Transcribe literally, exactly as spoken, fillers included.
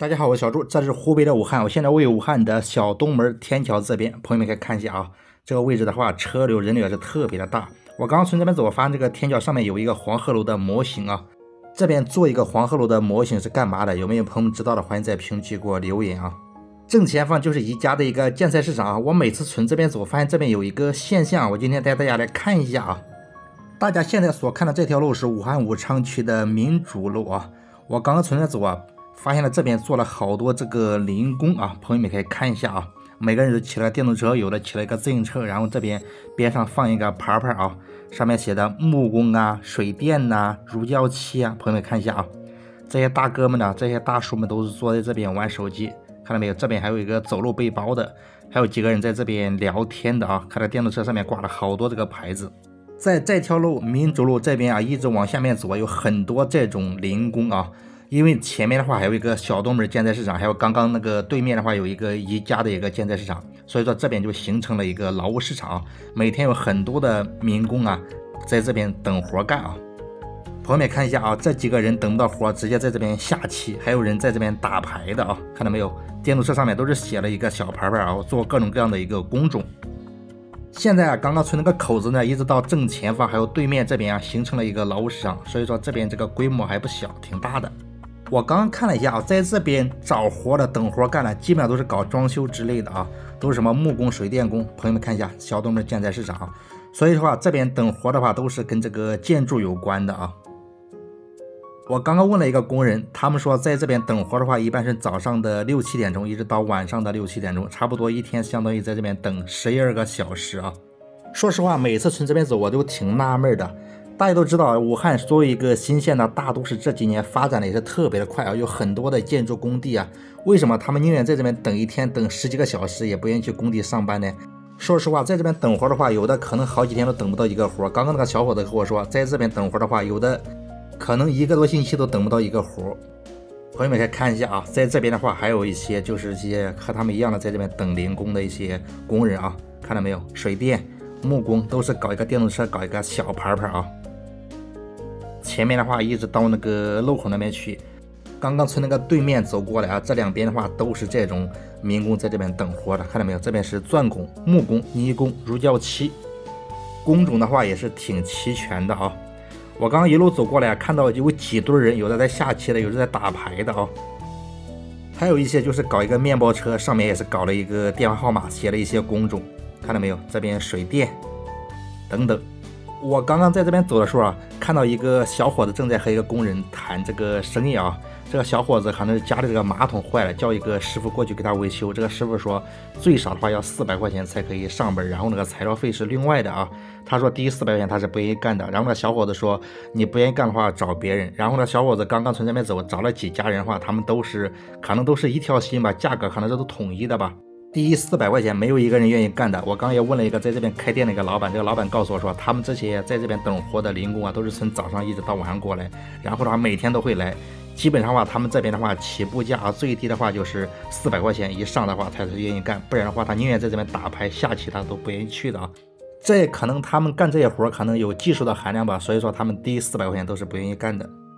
大家好，我是小朱，这是湖北的武汉，我现在位于武汉的小东门天桥这边，朋友们可以看一下啊，这个位置的话，车流人流也是特别的大。我刚刚从这边走，我发现这个天桥上面有一个黄鹤楼的模型啊，这边做一个黄鹤楼的模型是干嘛的？有没有朋友们知道的？欢迎在评论区给我留言啊。正前方就是宜家的一个建材市场啊，我每次从这边走，发现这边有一个现象，我今天带大家来看一下啊。大家现在所看的这条路是武汉武昌区的民主路啊，我刚刚从这走啊。发现了这边做了好多这个零工啊，朋友们可以看一下啊，每个人都骑了电动车，有的骑了一个自行车，然后这边边上放一个牌牌啊，上面写的木工啊、水电呐、啊、乳胶漆啊，朋友们看一下啊，这些大哥们呢，这些大叔们都是坐在这边玩手机，看到没有？这边还有一个走路背包的，还有几个人在这边聊天的啊，看到电动车上面挂了好多这个牌子。在这条路民主路这边啊，一直往下面走，有很多这种零工啊。因为前面的话还有一个小东门建材市场，还有刚刚那个对面的话有一个宜家的一个建材市场，所以说这边就形成了一个劳务市场，每天有很多的民工啊在这边等活干啊。朋友们看一下啊，这几个人等不到活，直接在这边下棋，还有人在这边打牌的啊，看到没有？电动车上面都是写了一个小牌牌啊，做各种各样的一个工种。现在啊，刚刚从那个口子呢，一直到正前方还有对面这边啊，形成了一个劳务市场，所以说这边这个规模还不小，挺大的。我刚刚看了一下啊，在这边找活的、等活干的，基本上都是搞装修之类的啊，都是什么木工、水电工。朋友们看一下小东门建材市场啊，所以说啊，这边等活的话都是跟这个建筑有关的啊。我刚刚问了一个工人，他们说在这边等活的话，一般是早上的六七点钟，一直到晚上的六七点钟，差不多一天相当于在这边等十一二个小时啊。说实话，每次从这边走，我都挺纳闷的。大家都知道，武汉作为一个新县的大都市，这几年发展的也是特别的快啊，有很多的建筑工地啊。为什么他们宁愿在这边等一天，等十几个小时，也不愿意去工地上班呢？说实话，在这边等活的话，有的可能好几天都等不到一个活。刚刚那个小伙子跟我说，在这边等活的话，有的可能一个多星期都等不到一个活。朋友们可以看一下啊，在这边的话，还有一些就是一些和他们一样的在这边等零工的一些工人啊，看到没有？水电、木工都是搞一个电动车，搞一个小牌牌啊。前面的话一直到那个路口那边去，刚刚从那个对面走过来啊，这两边的话都是这种民工在这边等活的，看到没有？这边是钻工、木工、泥工、乳胶漆，工种的话也是挺齐全的啊。我刚刚一路走过来，看到有几堆人，有的在下棋的，有的在打牌的啊，还有一些就是搞一个面包车，上面也是搞了一个电话号码，写了一些工种，看到没有？这边水电等等。我刚刚在这边走的时候啊，看到一个小伙子正在和一个工人谈这个生意啊。这个小伙子可能是家里这个马桶坏了，叫一个师傅过去给他维修。这个师傅说最少的话要四百块钱才可以上本，然后那个材料费是另外的啊。他说第一四百块钱他是不愿意干的。然后那小伙子说你不愿意干的话找别人。然后呢，小伙子刚刚从这边走，找了几家人的话，他们都是可能都是一条心吧，价格可能这都统一的吧。第一四百块钱没有一个人愿意干的。我刚刚也问了一个在这边开店的一个老板，这个老板告诉我说，他们这些在这边等活的零工啊，都是从早上一直到晚上过来，然后的话每天都会来。基本上的话，他们这边的话起步价啊，最低的话就是四百块钱以上的话才是愿意干，不然的话他宁愿在这边打牌下棋，他都不愿意去的啊。这可能他们干这些活可能有技术的含量吧，所以说他们第一四百块钱都是不愿意干的。